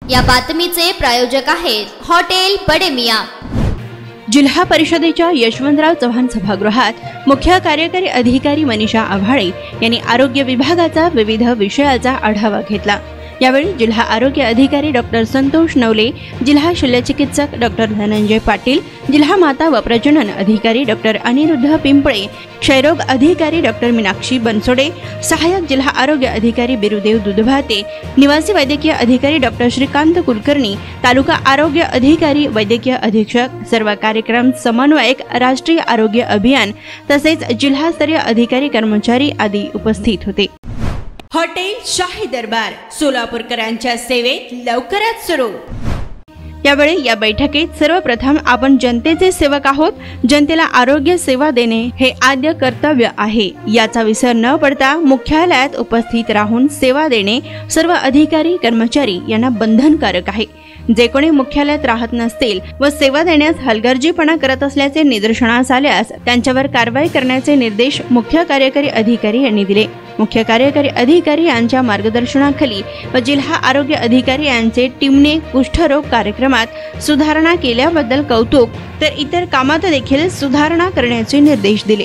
या बातमीचे प्रायोजक आहेत हॉटेल बडे मियां। जिल्हा परिषदेच्या यशवंतराव चव्हाण सभागृहात मुख्य कार्यकारी अधिकारी मनीषा आभाळे यांनी आरोग्य विभागाचा विविध विषयाचा आढावा घेतला। यावेळी जिल्हा आरोग्य अधिकारी डॉक्टर संतोष नवले, जिल्हा शल्यचिकित्सक डॉक्टर धनंजय पाटील, जिल्हा माता व प्रजनन अधिकारी डॉक्टर अनिरुद्ध पिंपळे, क्षयरोग अधिकारी डॉक्टर मीनाक्षी बनसोडे, सहाय्यक जिल्हा आरोग्य अधिकारी बिरुदेव दुधभाते, निवासी वैद्यकीय अधिकारी डॉक्टर श्रीकांत कुलकर्णी, तालुका आरोग्य अधिकारी, वैद्यकीय अधीक्षक, सर्व कार्यक्रम समन्वयक, राष्ट्रीय आरोग्य अभियान तसेच जिल्हास्तरीय अधिकारी कर्मचारी आदी उपस्थित होते। हॉटेल शाही दरबार सोलापूरकरांच्या सेवेत लवकरच सुरू। यावेळी या बैठकीत सर्वप्रथम आपण जनतेचे सेवक आहोत, जनतेला आरोग्य सेवा देणे हे आद्य कर्तव्य आहे याचा विसर न पडता मुख्यालयात उपस्थित राहून सेवा देणे सर्व अधिकारी कर्मचारी यांना बंधनकारक आहे। जे कोणी मुख्यालयात राहत नसतील व सेवा देण्यास हलगर्जीपणा करत असल्याचे निदर्शनास आल्यास त्यांच्यावर कारवाई करण्याचे निर्देश मुख्य कार्यकारी अधिकारी यांनी दिले। मुख्य कार्यकारी अधिकारी यांच्या मार्गदर्शनाखाली व जिल्हा आरोग्य अधिकारी यांचे टीमने कुष्ठरोग कार्यक्रमात सुधारणा केल्याबद्दल कौतुक, तर इतर कामात देखील सुधारणा करण्याचे निर्देश दिले।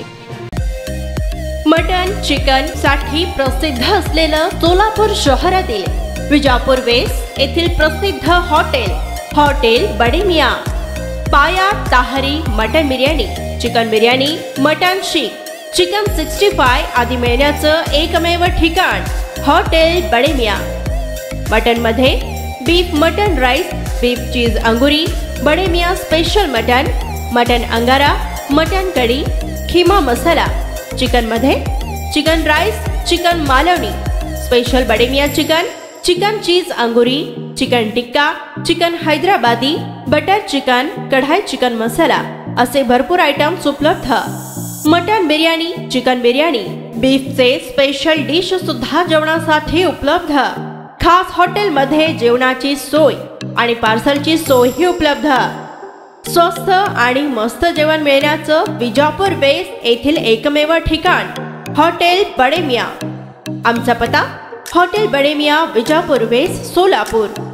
मटन चिकन साठी प्रसिद्ध असलेलं सोलापूर शहरातील विजापूर वेस्ट येथील प्रसिद्ध hotel Bade Miyan, paya tahari mutton biryani, chicken biryani, mutton seekh, chicken 65 आदी मिळण्याचं एकमेव ठिकाण हॉटेल बडे मियां। मटन मध्ये beef mutton rice, beef cheese angoori, Bade Miyan special mutton, mutton angara, mutton kadhi, keema masala, chicken मध्ये chicken rice, chicken Malvani, special Bade Miyan chicken, chicken cheese angoori, chicken tikka, chicken Hyderabadi, butter chicken, kadai chicken masala असे भरपूर आयटम्स उपलब्ध। मटन बिर्याणी, चिकन बिर्याणी, बीफचे स्पेशल डिश सुद्धा जेवणासाठी उपलब्ध। खास हॉटेलमध्ये जेवणाची सोय आणि पार्सलची सोयही उपलब्ध। स्वस्त आणि मस्त जेवण मिळण्याचं विजापूर वेस्ट येथील एकमेव ठिकाण हॉटेल बडे मियां। आमचा पत्ता हॉटेल बडे मियां, विजापूर वेस्ट, सोलापूर।